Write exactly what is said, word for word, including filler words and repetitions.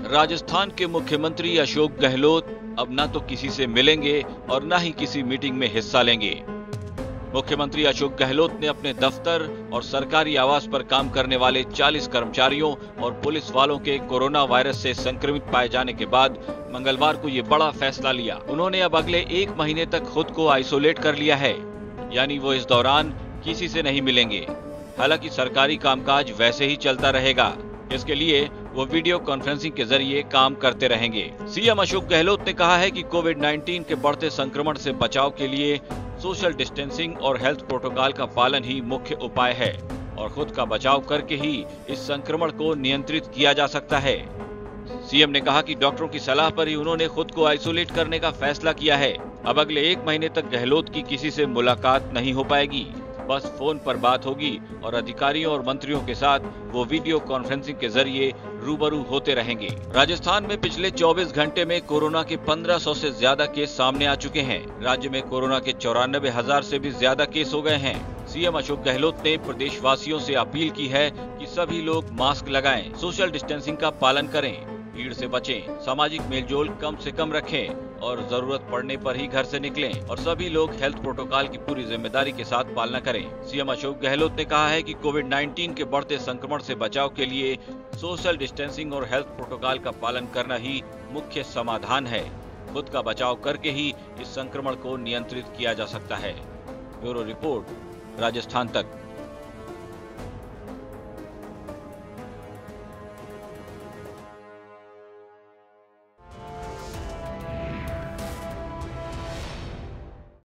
राजस्थान के मुख्यमंत्री अशोक गहलोत अब न तो किसी से मिलेंगे और न ही किसी मीटिंग में हिस्सा लेंगे। मुख्यमंत्री अशोक गहलोत ने अपने दफ्तर और सरकारी आवास पर काम करने वाले चालीस कर्मचारियों और पुलिस वालों के कोरोना वायरस से संक्रमित पाए जाने के बाद मंगलवार को ये बड़ा फैसला लिया। उन्होंने अब अगले एक महीने तक खुद को आइसोलेट कर लिया है, यानी वो इस दौरान किसी से नहीं मिलेंगे। हालांकि सरकारी कामकाज वैसे ही चलता रहेगा, इसके लिए वो वीडियो कॉन्फ्रेंसिंग के जरिए काम करते रहेंगे। सीएम अशोक गहलोत ने कहा है कि कोविड उन्नीस के बढ़ते संक्रमण से बचाव के लिए सोशल डिस्टेंसिंग और हेल्थ प्रोटोकॉल का पालन ही मुख्य उपाय है और खुद का बचाव करके ही इस संक्रमण को नियंत्रित किया जा सकता है। सीएम ने कहा कि डॉक्टरों की सलाह पर ही उन्होंने खुद को आइसोलेट करने का फैसला किया है। अब अगले एक महीने तक गहलोत की किसी से मुलाकात नहीं हो पाएगी, बस फोन पर बात होगी और अधिकारियों और मंत्रियों के साथ वो वीडियो कॉन्फ्रेंसिंग के जरिए रूबरू होते रहेंगे। राजस्थान में पिछले चौबीस घंटे में कोरोना के पंद्रह सौ से ज्यादा केस सामने आ चुके हैं। राज्य में कोरोना के चौरानबे हजार से भी ज्यादा केस हो गए हैं। सीएम अशोक गहलोत ने प्रदेशवासियों से अपील की है कि सभी लोग मास्क लगाएं, सोशल डिस्टेंसिंग का पालन करें, भीड़ से बचें, सामाजिक मेलजोल कम से कम रखें और जरूरत पड़ने पर ही घर से निकलें और सभी लोग हेल्थ प्रोटोकॉल की पूरी जिम्मेदारी के साथ पालना करें। सीएम अशोक गहलोत ने कहा है कि कोविड उन्नीस के बढ़ते संक्रमण से बचाव के लिए सोशल डिस्टेंसिंग और हेल्थ प्रोटोकॉल का पालन करना ही मुख्य समाधान है। खुद का बचाव करके ही इस संक्रमण को नियंत्रित किया जा सकता है। ब्यूरो रिपोर्ट, राजस्थान तक।